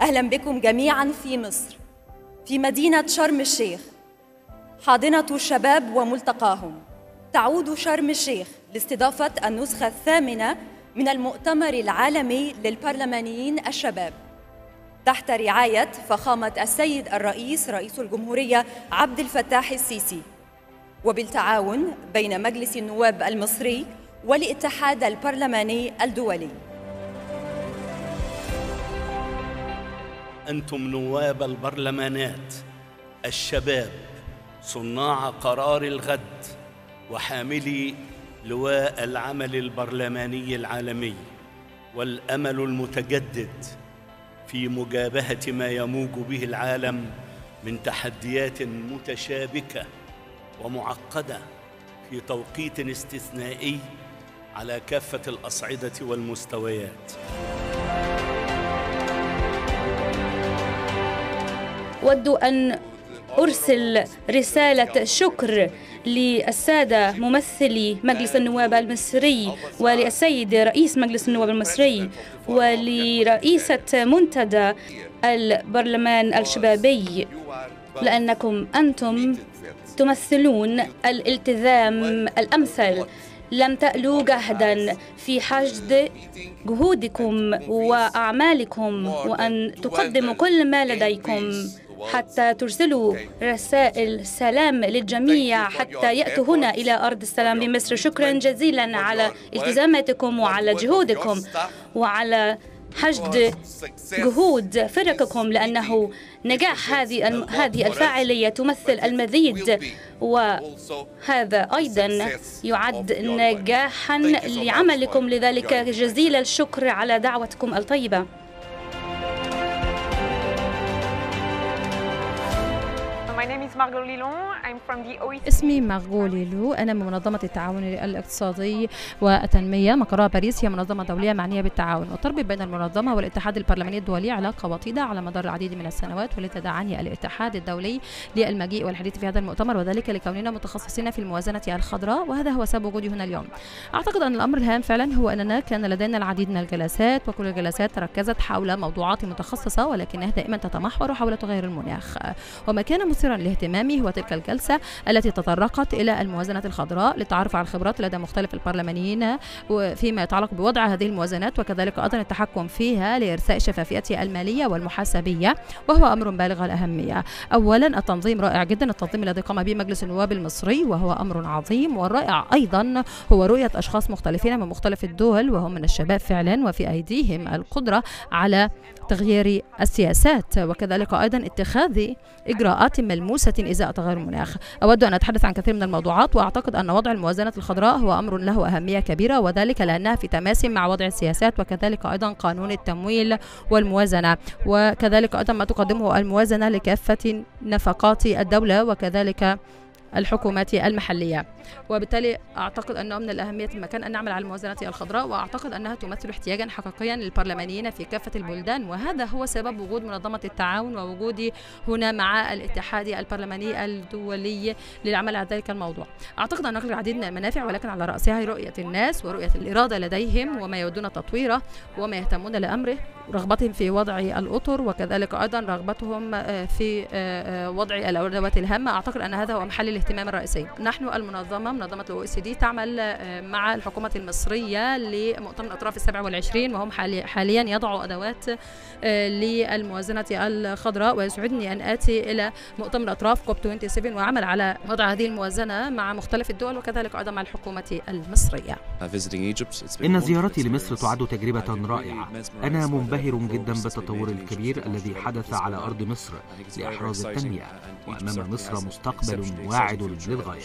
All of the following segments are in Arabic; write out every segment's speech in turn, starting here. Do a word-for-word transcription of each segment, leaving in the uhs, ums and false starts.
أهلا بكم جميعا في مصر، في مدينة شرم الشيخ، حاضنة الشباب وملتقاهم. تعود شرم الشيخ لاستضافة النسخة الثامنة من المؤتمر العالمي للبرلمانيين الشباب تحت رعاية فخامة السيد الرئيس رئيس الجمهورية عبد الفتاح السيسي، وبالتعاون بين مجلس النواب المصري والاتحاد البرلماني الدولي. أنتم نواب البرلمانات الشباب، صناع قرار الغد وحاملي لواء العمل البرلماني العالمي، والأمل المتجدد في مجابهة ما يموج به العالم من تحديات متشابكة ومعقدة في توقيت استثنائي على كافة الأصعدة والمستويات. أود أن أرسل رسالة شكر للسادة ممثلي مجلس النواب المصري وللسيد رئيس مجلس النواب المصري ولرئيسة منتدى البرلمان الشبابي، لأنكم أنتم تمثلون الالتزام الأمثل. لم تألوا جهدا في حشد جهودكم وأعمالكم، وأن تقدموا كل ما لديكم حتى ترسلوا رسائل سلام للجميع حتى يأتوا هنا إلى أرض السلام بمصر. شكرا جزيلا على التزاماتكم وعلى جهودكم وعلى حشد جهود فرقكم، لأنه نجاح هذه هذه الفاعلية تمثل المزيد، وهذا أيضا يعد نجاحا لعملكم. لذلك جزيل الشكر على دعوتكم الطيبة. اسمي مارغو ليلو، أنا من منظمة التعاون الاقتصادي والتنمية مقرها باريس، هي منظمة دولية معنية بالتعاون، وتربط بين المنظمة والاتحاد البرلماني الدولي علاقة وطيدة على مدار العديد من السنوات، ولتدعاني الاتحاد الدولي للمجيء والحديث في هذا المؤتمر، وذلك لكوننا متخصصين في الموازنة الخضراء، وهذا هو سبب وجودي هنا اليوم. أعتقد أن الأمر الهام فعلا هو أننا كان لدينا العديد من الجلسات، وكل الجلسات تركزت حول موضوعات متخصصة، ولكنها دائما تتمحور حول تغير المناخ. وما كان مثيرا لاهتمامي هو تلك الجلسة التي تطرقت إلى الموازنة الخضراء للتعرف على الخبرات لدى مختلف البرلمانيين وفيما يتعلق بوضع هذه الموازنات، وكذلك أيضا التحكم فيها لإرساء الشفافية المالية والمحاسبية، وهو أمر بالغ الأهمية. أولا التنظيم رائع جدا، التنظيم الذي قام به مجلس النواب المصري وهو أمر عظيم، والرائع أيضا هو رؤية أشخاص مختلفين من مختلف الدول وهم من الشباب فعلا، وفي أيديهم القدرة على تغيير السياسات، وكذلك أيضا اتخاذ إجراءات ملموسة إزاء تغير المناخ. أود أن أتحدث عن كثير من الموضوعات، وأعتقد أن وضع الموازنة الخضراء هو أمر له أهمية كبيرة، وذلك لأنها في تماس مع وضع السياسات، وكذلك أيضا قانون التمويل والموازنة، وكذلك أيضا ما تقدمه الموازنة لكافة نفقات الدولة وكذلك الحكومات المحلية. وبالتالي أعتقد أنه من الأهمية المكان أن نعمل على الموازنة الخضراء، وأعتقد أنها تمثل احتياجا حقيقيا للبرلمانيين في كافة البلدان، وهذا هو سبب وجود منظمة التعاون ووجودي هنا مع الاتحاد البرلماني الدولي للعمل على ذلك الموضوع. أعتقد أن العديد من المنافع، ولكن على رأسها رؤية الناس ورؤية الإرادة لديهم وما يودون تطويره وما يهتمون لأمره، رغبتهم في وضع الأطر، وكذلك أيضا رغبتهم في وضع الأولويات الهامة. أعتقد أن هذا هو محل الاهتمام الرئيسي. نحن المنظمة منظمة الأو إي سي دي تعمل مع الحكومة المصرية لمؤتمر الأطراف السابع والعشرين، وهم حاليا يضعوا أدوات للموازنة الخضراء، ويسعدني أن آتي إلى مؤتمر الأطراف كوب سبعة وعشرين وعمل على وضع هذه الموازنة مع مختلف الدول وكذلك أيضا مع الحكومة المصرية. إن زيارتي لمصر تعد تجربة رائعة. أنا منبهر جدا بالتطور الكبير الذي حدث على أرض مصر لإحراز التنمية، وأمام مصر مستقبل واعد للغاية.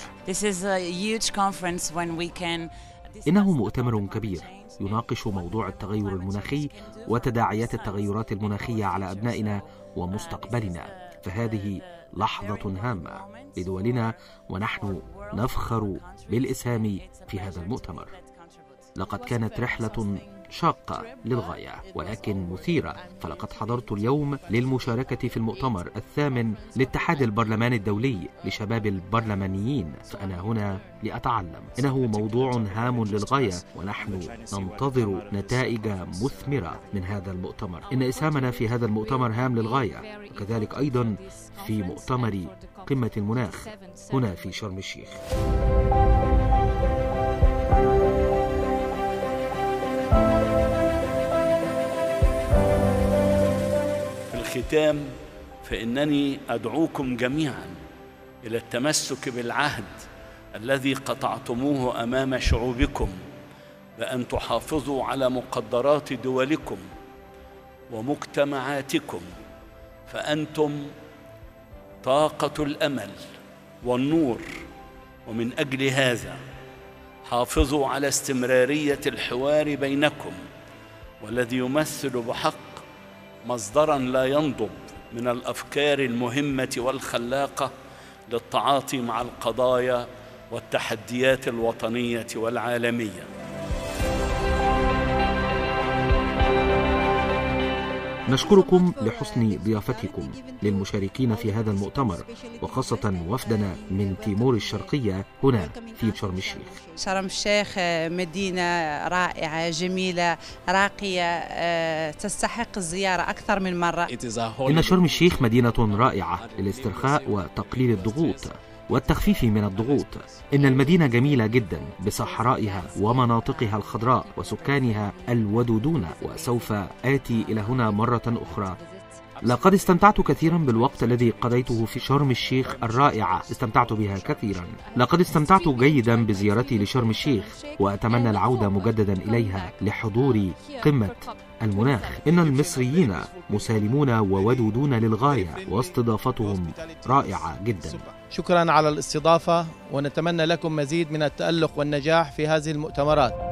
إنه مؤتمر كبير يناقش موضوع التغير المناخي وتداعيات التغيرات المناخية على أبنائنا ومستقبلنا، فهذه لحظة هامة لدولنا، ونحن نفخر بالإسهام في هذا المؤتمر. لقد كانت رحلة شاقة للغاية ولكن مثيرة، فلقد حضرت اليوم للمشاركة في المؤتمر الثامن لاتحاد البرلمان الدولي لشباب البرلمانيين، فأنا هنا لأتعلم. إنه موضوع هام للغاية ونحن ننتظر نتائج مثمرة من هذا المؤتمر. إن إسهامنا في هذا المؤتمر هام للغاية، وكذلك أيضا في مؤتمر قمة المناخ هنا في شرم الشيخ. في الختام فإنني أدعوكم جميعا إلى التمسك بالعهد الذي قطعتموه أمام شعوبكم بأن تحافظوا على مقدرات دولكم ومجتمعاتكم، فأنتم طاقة الأمل والنور. ومن أجل هذا حافظوا على استمرارية الحوار بينكم، والذي يمثل بحق مصدراً لا ينضب من الأفكار المهمة والخلاقة للتعاطي مع القضايا والتحديات الوطنية والعالمية. نشكركم لحسن ضيافتكم للمشاركين في هذا المؤتمر، وخاصة وفدنا من تيمور الشرقية هنا في شرم الشيخ. شرم الشيخ مدينة رائعة جميلة راقية تستحق الزيارة أكثر من مرة. إن شرم الشيخ مدينة رائعة للاسترخاء وتقليل الضغوط والتخفيف من الضغوط. إن المدينة جميلة جدا بصحرائها ومناطقها الخضراء وسكانها الودودون، وسوف آتي إلى هنا مرة أخرى. لقد استمتعت كثيرا بالوقت الذي قضيته في شرم الشيخ الرائعة، استمتعت بها كثيرا. لقد استمتعت جيدا بزيارتي لشرم الشيخ، وأتمنى العودة مجددا إليها لحضور قمة المناخ. إن المصريين مسالمون وودودون للغاية، واستضافتهم رائعة جدا. شكرا على الاستضافة، ونتمنى لكم مزيد من التألق والنجاح في هذه المؤتمرات.